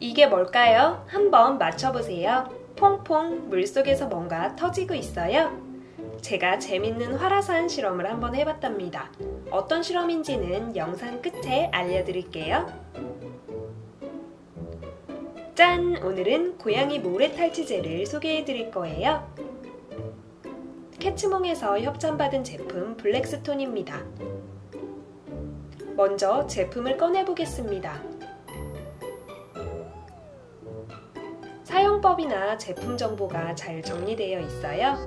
이게 뭘까요? 한번 맞춰보세요. 퐁퐁 물속에서 뭔가 터지고 있어요. 제가 재밌는 활화산 실험을 한번 해봤답니다. 어떤 실험인지는 영상 끝에 알려드릴게요. 짠! 오늘은 고양이 모래 탈취제를 소개해드릴 거예요. 캐치몽에서 협찬받은 제품 블랙스톤입니다. 먼저 제품을 꺼내보겠습니다. 사용법이나 제품 정보가 잘 정리되어 있어요.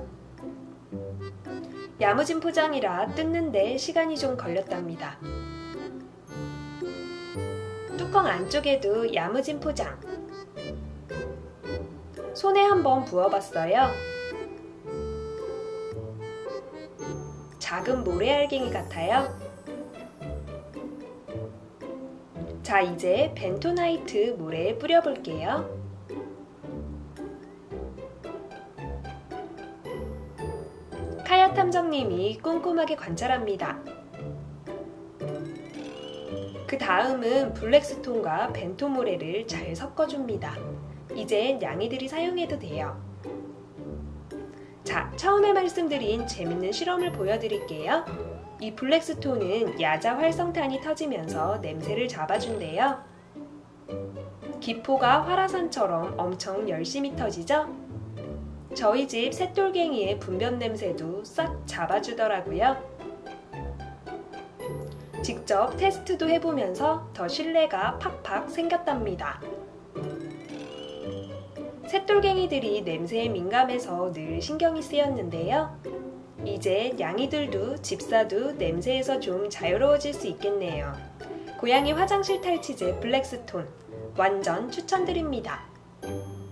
야무진 포장이라 뜯는데 시간이 좀 걸렸답니다. 뚜껑 안쪽에도 야무진 포장. 손에 한번 부어봤어요. 작은 모래알갱이 같아요. 자, 이제 벤토나이트 모래에 뿌려볼게요. 카야 탐정님이 꼼꼼하게 관찰합니다. 그 다음은 블랙스톤과 벤토 모래를 잘 섞어줍니다. 이젠 양이들이 사용해도 돼요. 자, 처음에 말씀드린 재밌는 실험을 보여드릴게요. 이 블랙스톤은 야자 활성탄이 터지면서 냄새를 잡아준대요. 기포가 활화산처럼 엄청 열심히 터지죠? 저희 집 새돌갱이의 분변 냄새도 싹 잡아주더라고요. 직접 테스트도 해보면서 더 신뢰가 팍팍 생겼답니다. 새돌갱이들이 냄새에 민감해서 늘 신경이 쓰였는데요. 이제 양이들도 집사도 냄새에서 좀 자유로워질 수 있겠네요. 고양이 화장실 탈취제 블랙스톤 완전 추천드립니다.